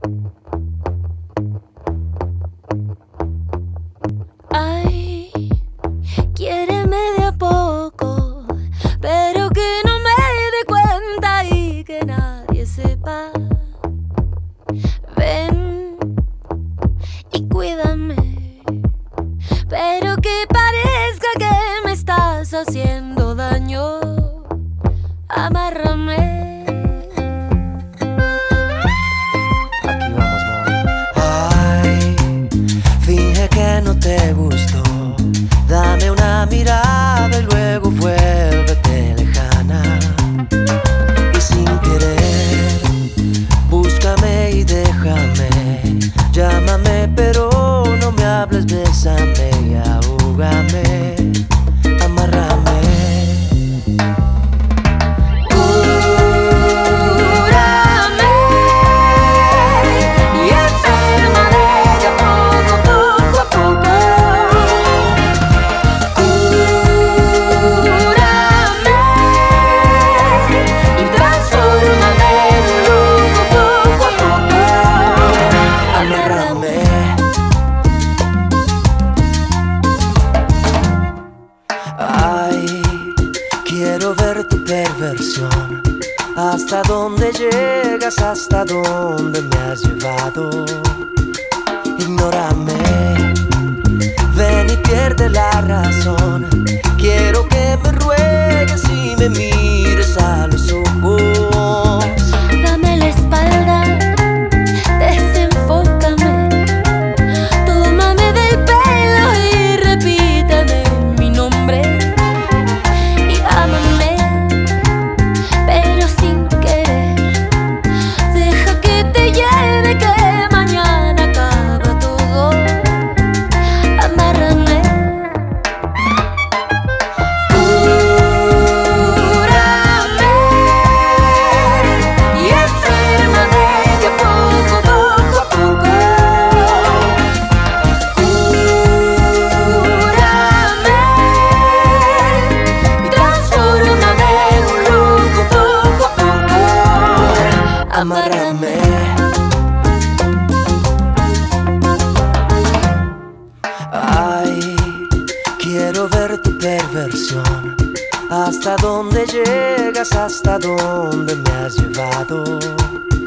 Ay, quiéreme de a poco, pero que no me dé cuenta y que nadie sepa. Ven y cuídame, pero que parezca que me estás haciendo daño. Amárrame. Aquí vamos, mom. Ay, finge que no te gustó. Dame una mirada y luego vuélvete lejana. Y sin querer, búscame y déjame. Llámame pero no me hables, bésame y ahógame. Amárrame. Ay, quiero ver tu perversión. Hasta dónde llegas, hasta dónde me has llevado. Ignórame, ven y pierde la razón. Quiero que me ruegues y me mires a los ojos. Dame la espalda, desenfócame, tómame del pelo y repítame mi nombre. Y ámame, pero sin querer. Deja que te lleve, que mañana acaba todo. Amárrame. Amárrame. Ay, quiero ver tu perversión. Hasta dónde llegas, hasta dónde me has llevado.